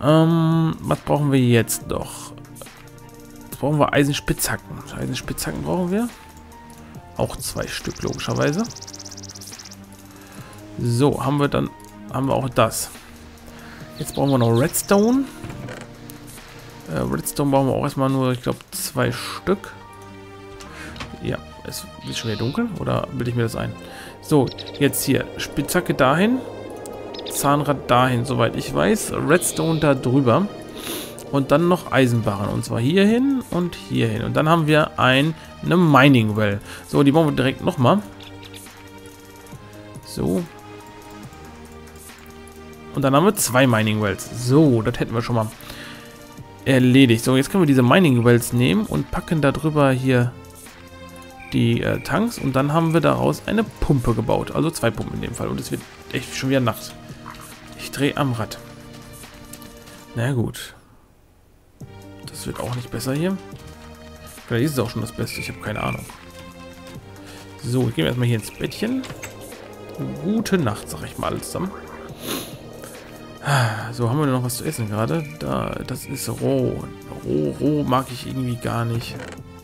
Was brauchen wir jetzt noch? Jetzt brauchen wir Eisenspitzhacken. Eisenspitzhacken brauchen wir. Auch 2 Stück, logischerweise. So, haben wir auch das. Jetzt brauchen wir noch Redstone. Redstone brauchen wir auch erstmal nur, ich glaube, 2 Stück. Ja, es ist schon wieder dunkel, oder bilde ich mir das ein? So, jetzt hier, Spitzhacke dahin, Zahnrad dahin, soweit ich weiß, Redstone da drüber und dann noch Eisenbarren, und zwar hierhin und hierhin. Und dann haben wir eine Mining Well. So, die bauen wir direkt nochmal. So. Und dann haben wir 2 Mining Wells. So, das hätten wir schon mal erledigt. So, jetzt können wir diese Mining Wells nehmen und packen da drüber hier die Tanks, und dann haben wir daraus eine Pumpe gebaut. Also 2 Pumpen in dem Fall. Und es wird echt schon wieder Nacht. Ich drehe am Rad. Na gut. Das wird auch nicht besser hier. Vielleicht ist es auch schon das Beste. Ich habe keine Ahnung. So, ich gehe erstmal hier ins Bettchen. Gute Nacht, sag ich mal alles zusammen. So, haben wir noch was zu essen gerade? Das ist roh. Roh mag ich irgendwie gar nicht.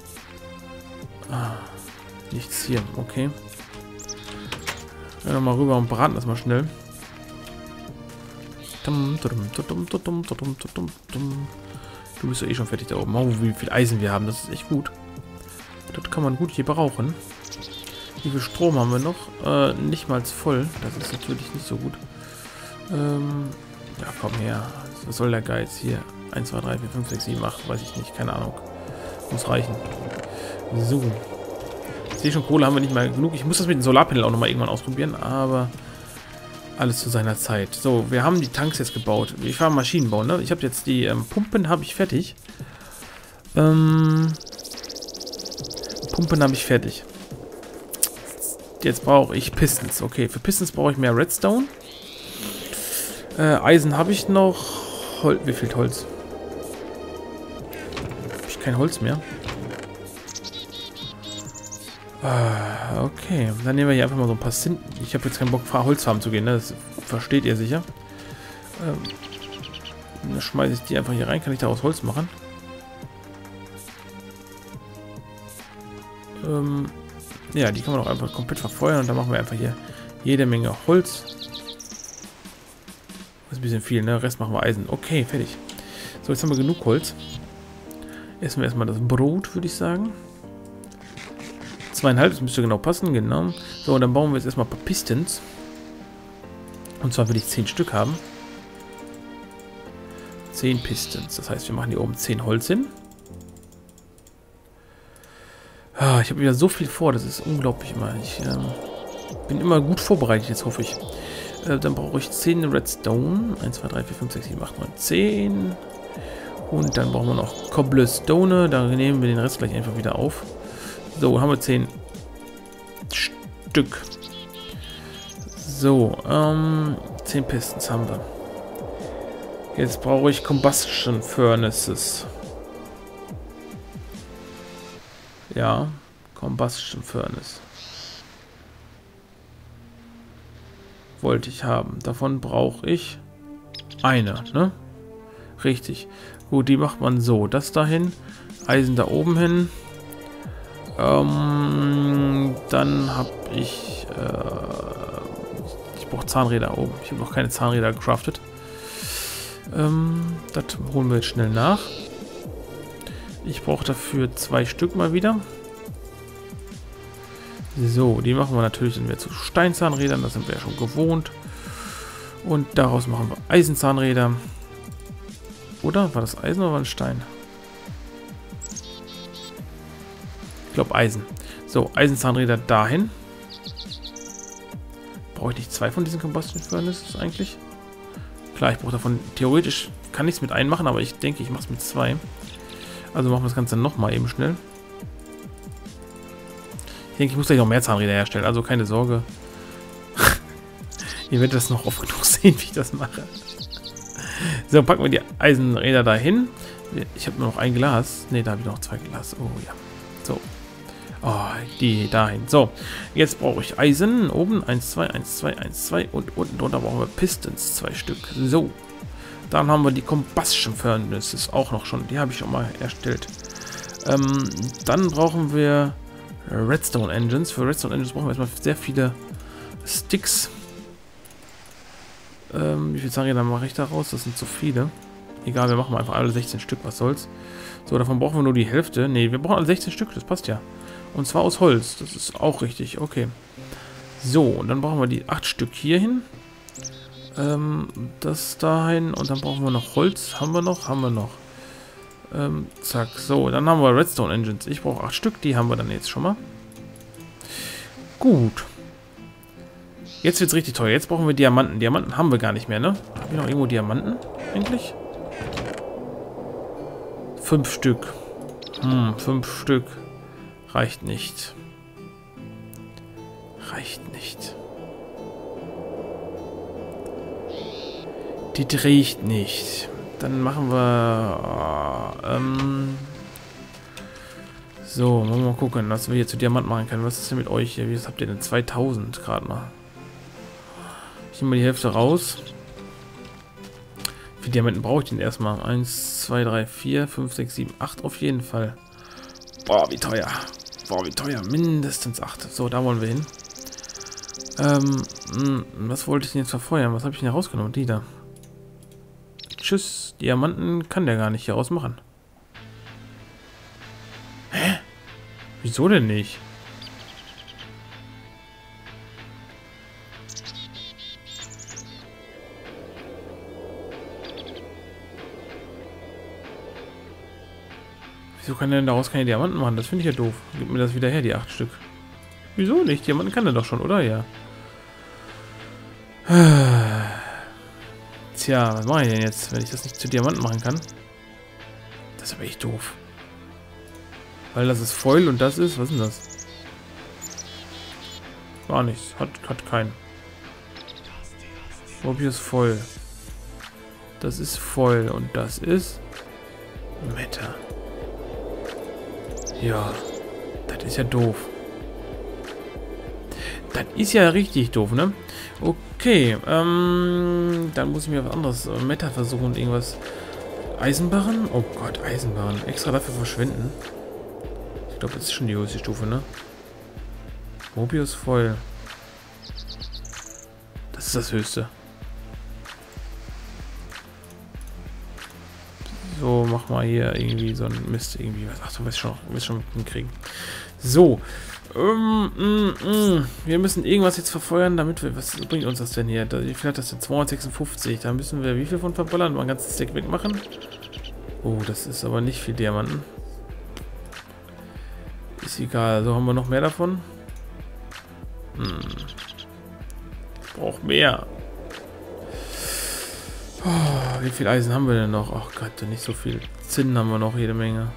Nichts hier, okay. Gehen wir mal rüber und braten das mal schnell. Du bist ja eh schon fertig da oben. Oh, wie viel Eisen wir haben, das ist echt gut. Das kann man gut hier brauchen. Wie viel Strom haben wir noch? Nicht mal voll. Das ist natürlich nicht so gut. Ja, komm her. Was soll der Geiz hier? 1, 2, 3, 4, 5, 6, 7, 8. Weiß ich nicht. Keine Ahnung. Muss reichen. So. Ich sehe schon, Kohle haben wir nicht mehr genug. Ich muss das mit dem Solarpanel auch nochmal irgendwann ausprobieren. Aber alles zu seiner Zeit. So, wir haben die Tanks jetzt gebaut. Ich war Maschinenbau, ne? Ich habe jetzt die Pumpen habe ich fertig. Pumpen habe ich fertig. Jetzt brauche ich Pistons. Okay, für Pistons brauche ich mehr Redstone. Eisen habe ich noch. Wie viel Holz? Habe ich kein Holz mehr? Okay, dann nehmen wir hier einfach mal so ein paar Sinten. Ich habe jetzt keinen Bock, Holzfarmen zu gehen, ne? Das versteht ihr sicher. Dann schmeiße ich die einfach hier rein. Kann ich daraus Holz machen? Ja, die kann man auch einfach komplett verfeuern, und dann machen wir einfach hier jede Menge Holz. Das ist ein bisschen viel, ne? Rest machen wir Eisen. Okay, fertig. So, jetzt haben wir genug Holz. Essen wir erstmal das Brot, würde ich sagen. 2,5, das müsste genau passen, genau. So, und dann bauen wir jetzt erstmal ein paar Pistons. Und zwar will ich 10 Stück haben. 10 Pistons. Das heißt, wir machen hier oben 10 Holz hin. Ich habe wieder so viel vor, das ist unglaublich mal. Ich bin immer gut vorbereitet, jetzt hoffe ich. Dann brauche ich 10 Redstone. 1, 2, 3, 4, 5, 6, 7, 8, 9, 10. Und dann brauchen wir noch Cobblestone. Da nehmen wir den Rest gleich einfach wieder auf. So, haben wir 10 Stück. So, 10 Pistons haben wir. Jetzt brauche ich Combustion Furnaces. Ja, Combustion Furnace. Wollte ich haben. Davon brauche ich eine, ne? Richtig. Gut, die macht man so. Das dahin. Eisen da oben hin. Dann habe ich... ich brauche Zahnräder oben. Ich habe noch keine Zahnräder gecraftet. Das holen wir jetzt schnell nach. Ich brauche dafür 2 Stück mal wieder. So, die machen wir natürlich dann wieder zu Steinzahnrädern. Das sind wir ja schon gewohnt. Und daraus machen wir Eisenzahnräder. Oder? War das Eisen oder war das Stein? Ich glaube Eisen. So, Eisenzahnräder dahin. Brauche ich nicht 2 von diesen Combustion Furnaces eigentlich? Klar, ich brauche davon... Theoretisch kann ich es mit einem machen, aber ich denke, ich mache es mit 2. Also machen wir das Ganze nochmal eben schnell. Ich denke, ich muss gleich noch mehr Zahnräder herstellen, also keine Sorge. Ihr werdet das noch oft genug sehen, wie ich das mache. So, packen wir die Eisenräder dahin. Ich habe nur noch ein Glas. Ne, da habe ich noch 2 Glas. Oh ja. So. Oh, die dahin. So, jetzt brauche ich Eisen. Oben 1, 2, 1, 2, 1, 2. Und unten drunter brauchen wir Pistons. 2 Stück. So. Dann haben wir die Combustion Furnaces auch noch schon. Die habe ich schon mal erstellt. Dann brauchen wir Redstone Engines. Für Redstone Engines brauchen wir erstmal sehr viele Sticks. Wie viele Zahnräder mache ich daraus? Das sind zu viele. Egal, wir machen einfach alle 16 Stück, was soll's. So, davon brauchen wir nur die Hälfte. Ne, wir brauchen alle 16 Stück, das passt ja. Und zwar aus Holz, das ist auch richtig, okay. So, und dann brauchen wir die 8 Stück hier hin. Das dahin und dann brauchen wir noch Holz. Haben wir noch? Haben wir noch. Zack, so, dann haben wir Redstone Engines. Ich brauche 8 Stück, die haben wir dann jetzt schon mal. Gut. Jetzt wird es richtig teuer. Jetzt brauchen wir Diamanten. Diamanten haben wir gar nicht mehr, ne? Haben wir noch irgendwo Diamanten? Eigentlich? 5 Stück. 5 Stück. Reicht nicht. Reicht nicht. Die riecht nicht. Dann machen wir... so, wollen wir mal gucken, was wir hier zu Diamant machen können. Was ist denn mit euch hier? Wie habt ihr denn? 2000 gerade mal. Ich nehme mal die Hälfte raus. Wie viele Diamanten brauche ich denn erstmal? 1, 2, 3, 4, 5, 6, 7, 8 auf jeden Fall. Boah, wie teuer. Boah, wie teuer. Mindestens 8. So, da wollen wir hin. Was wollte ich denn jetzt verfeuern? Was habe ich denn rausgenommen? Die da. Tschüss. Diamanten kann der gar nicht hier ausmachen. Hä? Wieso denn nicht? Wieso kann der denn daraus keine Diamanten machen? Das finde ich ja doof. Gib mir das wieder her, die 8 Stück. Wieso nicht? Diamanten kann er doch schon, oder? Ja. Tja, was mache ich denn jetzt, wenn ich das nicht zu Diamanten machen kann? Das ist aber echt doof. Weil das ist Foil und das ist... Was ist denn das? Gar nichts. Hat keinen. Mobius Foil. Das ist Foil und das ist... Meta. Ja. Das ist ja doof. Das ist ja richtig doof, ne? Okay, dann muss ich mir was anderes Meta versuchen und irgendwas. Eisenbarren? Oh Gott, Eisenbarren. Extra dafür verschwenden. Ich glaube, das ist schon die höchste Stufe, ne? Mobius Foil. Das ist das höchste. So, mach mal hier irgendwie so ein Mist irgendwie. Ach, du wirst schon hinkriegen. So. Wir müssen irgendwas jetzt verfeuern, damit wir... Was bringt uns das denn hier? Wie viel hat das denn? 256. Da müssen wir wie viel von verballern? Mal ein ganzes Stack wegmachen. Oh, das ist aber nicht viel Diamanten. Ist egal. So, haben wir noch mehr davon? Ich brauche mehr. Oh, wie viel Eisen haben wir denn noch? Ach Gott, nicht so viel. Zinn haben wir noch, jede Menge.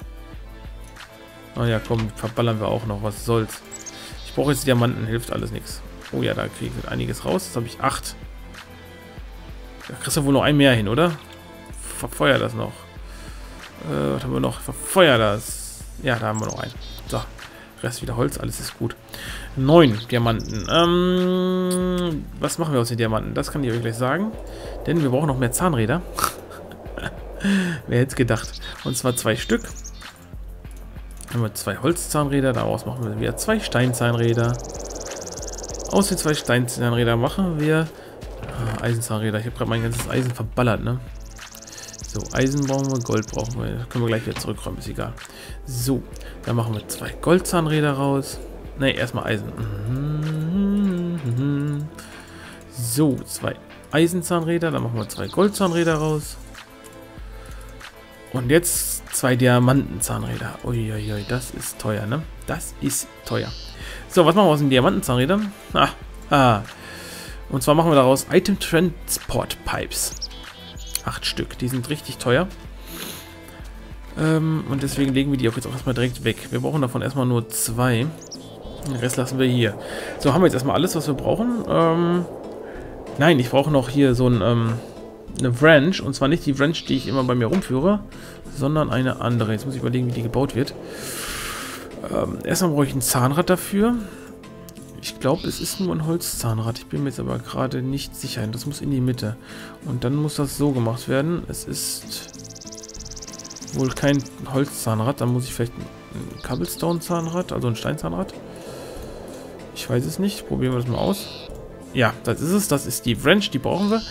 Oh ja, komm, verballern wir auch noch. Was soll's. Ich brauche jetzt Diamanten, hilft alles nichts. Oh ja, da kriege ich einiges raus. Jetzt habe ich 8. Da kriegst du wohl noch ein mehr hin, oder? Verfeuer das noch. Was haben wir noch? Verfeuer das. Ja, da haben wir noch einen. So, Rest wieder Holz, alles ist gut. 9 Diamanten. Was machen wir aus den Diamanten? Das kann ich euch gleich sagen. Denn wir brauchen noch mehr Zahnräder. Wer hätte es gedacht? Und zwar 2 Stück. Haben wir 2 Holzzahnräder. Daraus machen wir wieder 2 Steinzahnräder. Aus den 2 Steinzahnrädern machen wir Eisenzahnräder. Ich habe gerade mein ganzes Eisen verballert, ne? So, Eisen brauchen wir, Gold brauchen wir. Das können wir gleich wieder zurückräumen, ist egal. So, dann machen wir 2 Goldzahnräder raus. Ne, erstmal Eisen. So, 2 Eisenzahnräder. Dann machen wir 2 Goldzahnräder raus. Und jetzt 2 Diamantenzahnräder. Uiuiui, das ist teuer, ne? Das ist teuer. So, was machen wir aus den Diamantenzahnrädern? Und zwar machen wir daraus Item Transport Pipes. 8 Stück. Die sind richtig teuer. Und deswegen legen wir die auch jetzt auch erstmal direkt weg. Wir brauchen davon erstmal nur 2. Den Rest lassen wir hier. So, haben wir jetzt erstmal alles, was wir brauchen. Nein, ich brauche noch hier so eine Branch. Und zwar nicht die Branch, die ich immer bei mir rumführe, sondern eine andere. Jetzt muss ich überlegen, wie die gebaut wird. Erstmal brauche ich ein Zahnrad dafür. Ich Ich glaube, es ist nur ein Holzzahnrad. Ich bin mir jetzt aber gerade nicht sicher. Das muss in die Mitte. Und dann muss das so gemacht werden. Es ist wohl kein Holzzahnrad. Dann muss ich vielleicht ein Cobblestone-Zahnrad, also ein Steinzahnrad. Ich weiß es nicht. Probieren wir das mal aus. Ja, das ist es. Das ist die Wrench. Die brauchen wir.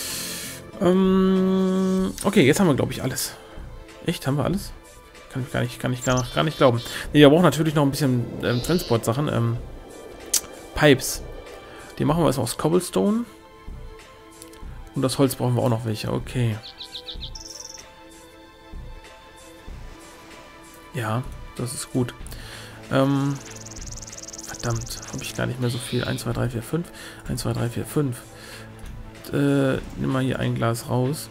Okay, jetzt haben wir, glaube ich, alles. Echt? Haben wir alles? Kann ich gar nicht glauben. Ne, wir brauchen natürlich noch ein bisschen Transport-Sachen. Pipes. Die machen wir erstmal aus Cobblestone. Und das Holz brauchen wir auch noch welche. Okay. Ja, das ist gut. Verdammt, habe ich gar nicht mehr so viel. 1, 2, 3, 4, 5. 1, 2, 3, 4, 5. Nimm mal hier ein Glas raus.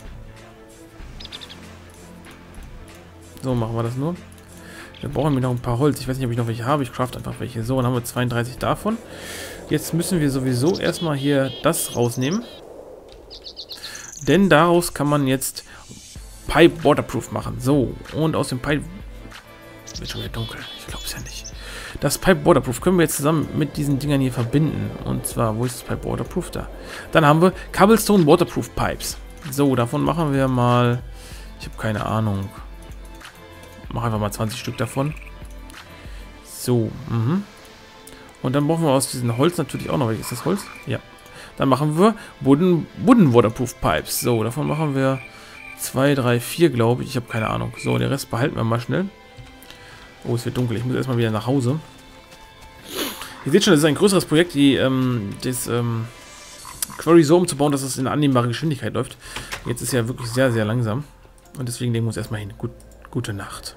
So, machen wir das nur. Wir brauchen mir noch ein paar Holz. Ich weiß nicht, ob ich noch welche habe. Ich craft einfach welche. So, dann haben wir 32 davon. Jetzt müssen wir sowieso erstmal hier das rausnehmen. Denn daraus kann man jetzt Pipe Waterproof machen. So, und aus dem Pipe... Wird schon wieder dunkel. Ich glaube es ja nicht. Das Pipe Waterproof können wir jetzt zusammen mit diesen Dingern hier verbinden. Und zwar, wo ist das Pipe Waterproof? Da. Dann haben wir Cobblestone Waterproof Pipes. So, davon machen wir mal... Ich habe keine Ahnung. Mach einfach mal 20 Stück davon. So, Und dann brauchen wir aus diesem Holz natürlich auch noch. Welches ist das Holz? Ja. Dann machen wir Wooden Waterproof Pipes. So, davon machen wir 2, 3, 4, glaube ich. Ich habe keine Ahnung. So, den Rest behalten wir mal schnell. Oh, es wird dunkel. Ich muss erstmal wieder nach Hause. Ihr seht schon, das ist ein größeres Projekt, das Quarry so umzubauen, dass es in eine annehmbare Geschwindigkeit läuft. Jetzt ist ja wirklich sehr, sehr langsam. Und deswegen legen wir uns erstmal hin. Gute Nacht.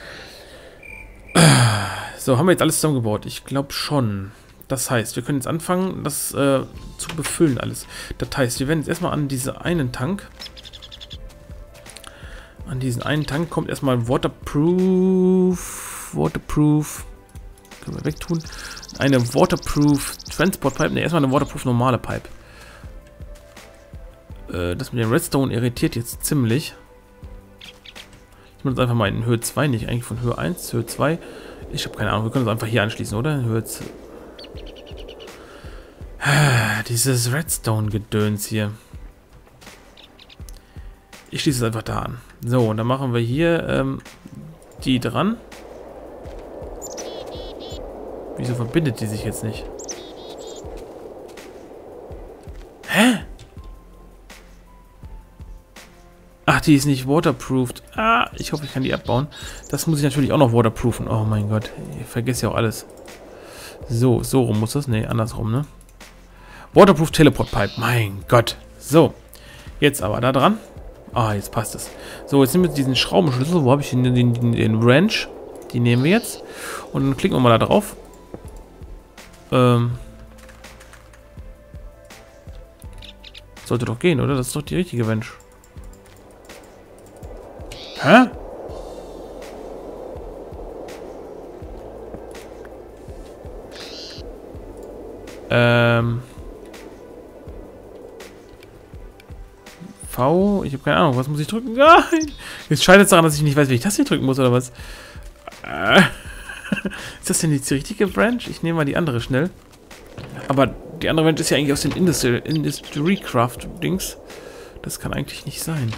So, haben wir jetzt alles zusammengebaut? Ich glaube schon. Das heißt, wir können jetzt anfangen, das zu befüllen alles. Das heißt, wir werden jetzt erstmal an diesen einen Tank kommt erstmal Waterproof. Können wir wegtun. Eine Waterproof Transport Pipe. Ne, erstmal eine Waterproof normale Pipe. Das mit dem Redstone irritiert jetzt ziemlich. Ich muss einfach mal in Höhe 2, nicht eigentlich von Höhe 1, Höhe 2. Ich habe keine Ahnung, wir können uns einfach hier anschließen, oder? In Höhe 2. Dieses Redstone-Gedöns hier. Ich schließe es einfach da an. So, und dann machen wir hier die dran. Wieso verbindet die sich jetzt nicht? Hä? Ach, die ist nicht waterproofed. Ah, ich hoffe, ich kann die abbauen. Das muss ich natürlich auch noch waterproofen. Oh mein Gott, ich vergesse ja auch alles. So, so rum muss das. Ne, andersrum, ne? Waterproof Teleport Pipe. Mein Gott. So, jetzt aber da dran. Ah, jetzt passt es. So, jetzt nehmen wir diesen Schraubenschlüssel. Wo habe ich den Wrench? Die nehmen wir jetzt. Und dann klicken wir mal da drauf. Sollte doch gehen, oder? Das ist doch die richtige Wrench. Hä? V? Ich habe keine Ahnung. Was muss ich drücken? Nein! Jetzt scheitert es daran, dass ich nicht weiß, wie ich das hier drücken muss, oder was? Ist das denn jetzt die richtige Branch? Ich nehme mal die andere schnell. Aber die andere Branch ist ja eigentlich aus den Industry-Craft-Dings. Das kann eigentlich nicht sein.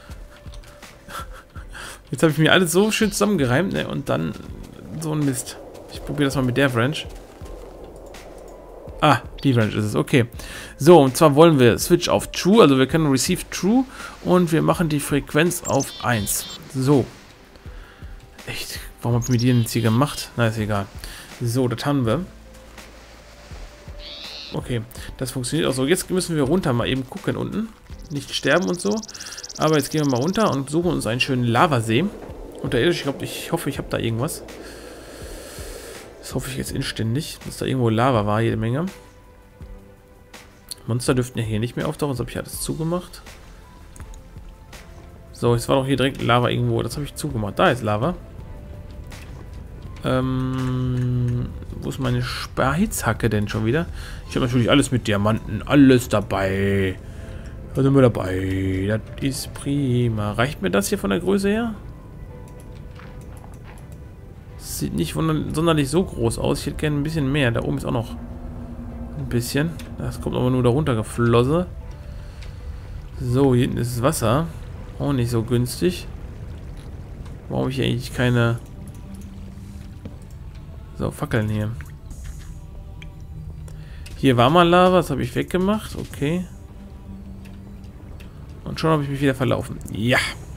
Jetzt habe ich mir alles so schön zusammengereimt, ne? Und dann so ein Mist. Ich probiere das mal mit der Branch. Ah, die Branch ist es. Okay. So, und zwar wollen wir Switch auf True. Also wir können Receive True. Und wir machen die Frequenz auf 1. So. Echt? Warum habe ich mir die denn jetzt hier gemacht? Na, ist egal. So, das haben wir. Okay, das funktioniert auch so. Jetzt müssen wir runter mal eben gucken unten. Nicht sterben und so. Aber jetzt gehen wir mal runter und suchen uns einen schönen Lavasee. Unterirdisch, ich hoffe, ich habe da irgendwas. Das hoffe ich jetzt inständig, dass da irgendwo Lava war, jede Menge. Monster dürften ja hier nicht mehr auftauchen, das habe ich alles zugemacht. So, jetzt war doch hier direkt Lava irgendwo, das habe ich zugemacht. Da ist Lava. Wo ist meine Sperrhitzhacke denn schon wieder? Ich habe natürlich alles mit Diamanten, alles dabei. Da sind wir dabei. Das ist prima. Reicht mir das hier von der Größe her? Sieht nicht sonderlich so groß aus. Ich hätte gerne ein bisschen mehr. Da oben ist auch noch ein bisschen. Das kommt aber nur da runter geflossen. So, hier hinten ist das Wasser. Auch nicht so günstig. Warum habe ich eigentlich keine... So, Fackeln hier. Hier war mal Lava, das habe ich weggemacht. Okay. Und schon habe ich mich wieder verlaufen. Ja.